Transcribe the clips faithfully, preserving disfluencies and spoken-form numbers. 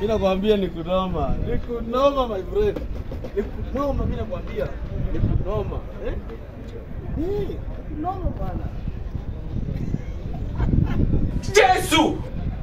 Mimi nakwambia ni kunoma. Ni kunoma my friend. Ni kunoma mimi nakwambia. Ni kunoma. Eh? Eh, kunoma bana. Yesu!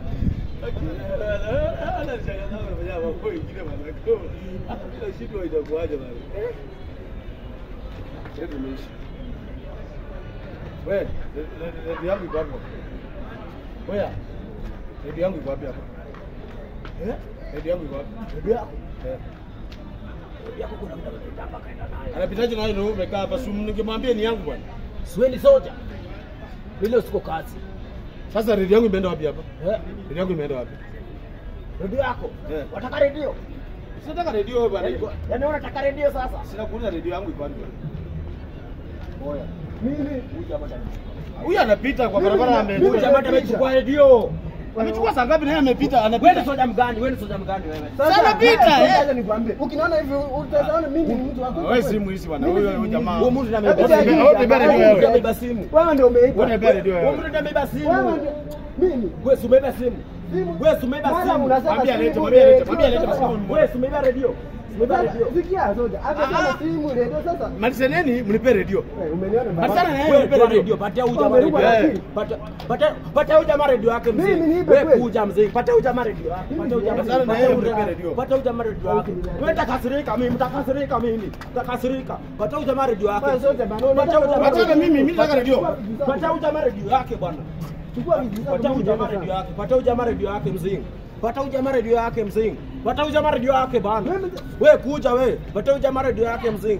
Ana shaka sana kwa jamaa kwa ingine bana. Kila shida itakuaje bana. Eh? Hebu niishi. Wewe, ndio yangu iko hapo. Wewe. Ndio yangu iko wapi hapa? Eh? Ndio yangu iko wapi? Ndio yako. Eh. Ndio yako kuna mtu anapita hapa kaenda naye. Anapitaje na wewe umekaa hapa sumu ningemwambia ni yangu bwana. Siweni soja. Mimi usiko kazi. Sasa redio yangu imeenda wapi hapa? Eh? Redio yangu imeenda wapi? Redio yako? Eh. Wataka redio? Sitaka redio wewe bwana. Yaani unataka redio sasa? Sina kuuliza redio yangu iko wapi bwana. Oya. Mimi huyu jamaa ndani. Huyu anapita kwa barabara amepita. Huyu jamaa amechukua redio. Amechukua saa ngapi na yeye amepita? Anapita. Wewe soja mgani? Wewe soja mgani wewe? Sasa anapita. Sasa nikwambie. Ukinaona hivi utaona mimi ni mtu wako. Wewe simu hizi bwana. Huyo jamaa. Huyo mtu amebeba simu. Wewe beba redio wewe. Amebeba simu. Wewe ndio umeipa. Wewe beba redio Wewe wewe. mtu amebeba simu. Wewe ndio mimi. Wewe umebeba simu. Wewe umebeba simu. Mwambie alete, mwambie alete, mwambie alete simu. Wewe umebeba redio. Umebeba redio. Sikia soja. Hata kama simu redio sasa. Malisaneni mnipe redio. Umeniona baba. Malizana na yeye Wewe mnipe redio. redio. Patia huyu jamaa redio. Pata pata pata huyu jamaa redio yake mzee. Wewe kuja mzee. Pata huyu jamaa redio yake. Pata huyu jamaa Malizana na yeye mnipe redio. Pata huyu jamaa redio yake. Wewe utakasirika mimi, mtakasirika mimi. Utakasirika. Pata huyu jamaa redio yake. Pata huyu jamaa. Pata mimi, mimi nataka redio. Pata huyu jamaa redio yake bwana. Chukua vijiji. Pata huyu jamaa redio yake. Pata huyu jamaa redio yake mzee. Pata huyu jamaa redio yake mzee. Pata huyu jamaa redio yake bana. Wewe kuja wewe. Pata huyu jamaa redio yake mzee.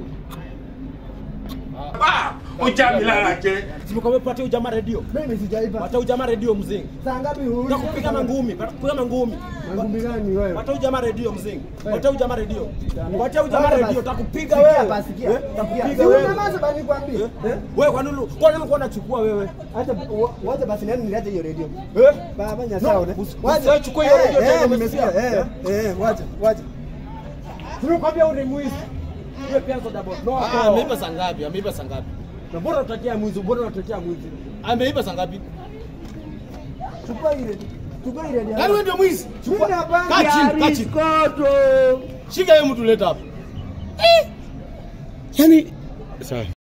Ah, ujamila lake. Simekwambia pata huyu jamaa redio. Mimi sijaipa. Pata huyu jamaa redio mzee. Saa ngapi huyu? Nakupiga mangumi, kupiga mangumi. Mangumi gani wewe? Pata huyu jamaa redio mzee. Pata huyu jamaa redio. Pata huyu jamaa redio takupiga wewe. Basikia. Takupiga wewe. Unamaza bani nikwambie. Wewe kwa nini kwa nini unachukua wewe? Acha wacha basi nani nilete hiyo redio. Eh? Baba nyasao. Wacha chukua hiyo redio tena nimesikia. umesikia. Eh, eh, wacha, wacha. Tunakwambia ule mwizi. Wewe pia soda bot. No. Ah, ameiba saa ngapi? Ameiba saa ngapi? Na bora utakia mwizi, bora utakia mwizi. Ameiba saa ngapi? Chukua ile. Chukua ile redio. Yaani wewe ndio mwizi. Chukua. Kaa chini, kaa chini. Shika hiyo mtu leta hapa. Eh! Yaani sawa.